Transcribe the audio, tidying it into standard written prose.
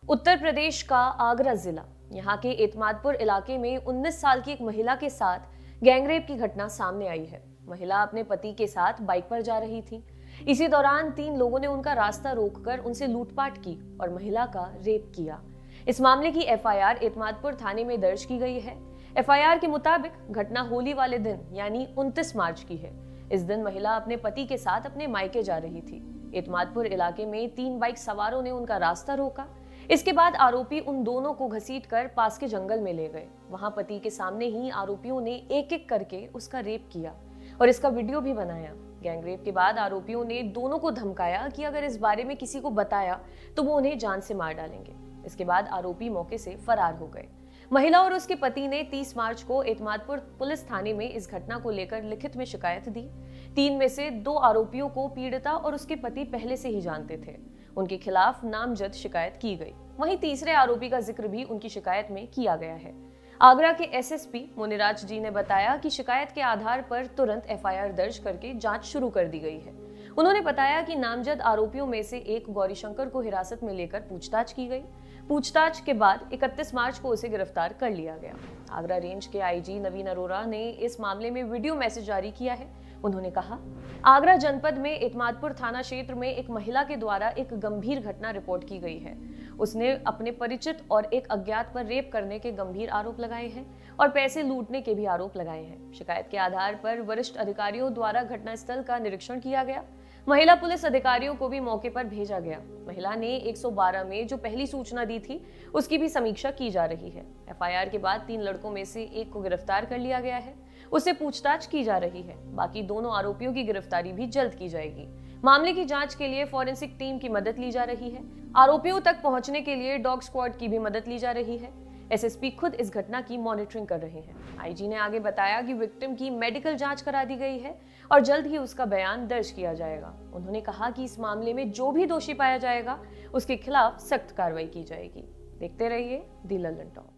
उत्तर प्रदेश का आगरा जिला, यहाँ के एतमादपुर इलाके में 19 साल की एक महिला के साथ गैंगरेप की घटना सामने आई है। महिला अपने पति के साथ बाइक पर जा रही थी। इसी दौरान 3 लोगों ने उनका रास्ता रोककर उनसे लूटपाट की और महिला का रेप किया। इस मामले की एफआईआर एतमादपुर थाने में दर्ज की गई है। एफआईआर के मुताबिक घटना होली वाले दिन यानी 29 मार्च की है। इस दिन महिला अपने पति के साथ अपने मायके जा रही थी। एतमादपुर इलाके में 3 बाइक सवारों ने उनका रास्ता रोका। इसके बाद आरोपी उन दोनों को घसीटकर पास के जंगल में ले गए। वहां पति के सामने ही आरोपियों ने एक एक करके उसका रेप किया और इसका वीडियो भी बनाया। गैंगरेप के बाद आरोपियों ने दोनों को धमकाया कि अगर इस बारे में किसी को बताया तो वो उन्हें जान से मार डालेंगे। इसके बाद आरोपी मौके से फरार हो गए। महिला और उसके पति ने 30 मार्च को एतमादपुर पुलिस थाने में इस घटना को लेकर लिखित में शिकायत दी। 3 में से 2 आरोपियों को पीड़िता और उसके पति पहले से ही जानते थे। उनके खिलाफ नामजद शिकायत की गई। वहीं तीसरे आरोपी का जिक्र भी उनकी शिकायत में किया गया है। आगरा के एसएसपी मुनिराज जी ने बताया कि शिकायत के आधार पर तुरंत एफआईआर दर्ज करके जांच शुरू कर दी गई है। उन्होंने बताया कि नामजद आरोपियों में से एक गौरीशंकर को हिरासत में लेकर पूछताछ की गई। पूछताछ के बाद 31 मार्च को उसे गिरफ्तार कर लिया गया। आगरा रेंज के आईजी नवीन अरोरा ने इस मामले में वीडियो मैसेज जारी किया है। उन्होंने कहा, आगरा जनपद में एतमादपुर थाना क्षेत्र में एक महिला के द्वारा एक गंभीर घटना रिपोर्ट की गई है। उसने अपने परिचित और एक अज्ञात पर रेप करने के गंभीर आरोप लगाए हैं और पैसे लूटने के भी आरोप लगाए हैं। शिकायत के आधार पर वरिष्ठ अधिकारियों द्वारा घटनास्थल का निरीक्षण किया गया। महिला पुलिस अधिकारियों को भी मौके पर भेजा गया। महिला ने 112 में जो पहली सूचना दी थी उसकी भी समीक्षा की जा रही है। एफआईआर के बाद 3 लड़कों में से एक को गिरफ्तार कर लिया गया है। उससे पूछताछ की जा रही है। बाकी दोनों आरोपियों की गिरफ्तारी भी जल्द की जाएगी। मामले की जांच के लिए फॉरेंसिक टीम की मदद ली जा रही है। आरोपियों तक पहुंचने के लिए डॉग स्क्वाड की भी मदद ली जा रही है। एसएसपी खुद इस घटना की मॉनिटरिंग कर रहे हैं। आईजी ने आगे बताया कि विक्टिम की मेडिकल जांच करा दी गई है और जल्द ही उसका बयान दर्ज किया जाएगा। उन्होंने कहा कि इस मामले में जो भी दोषी पाया जाएगा उसके खिलाफ सख्त कार्रवाई की जाएगी। देखते रहिए दी लल्लन टॉक।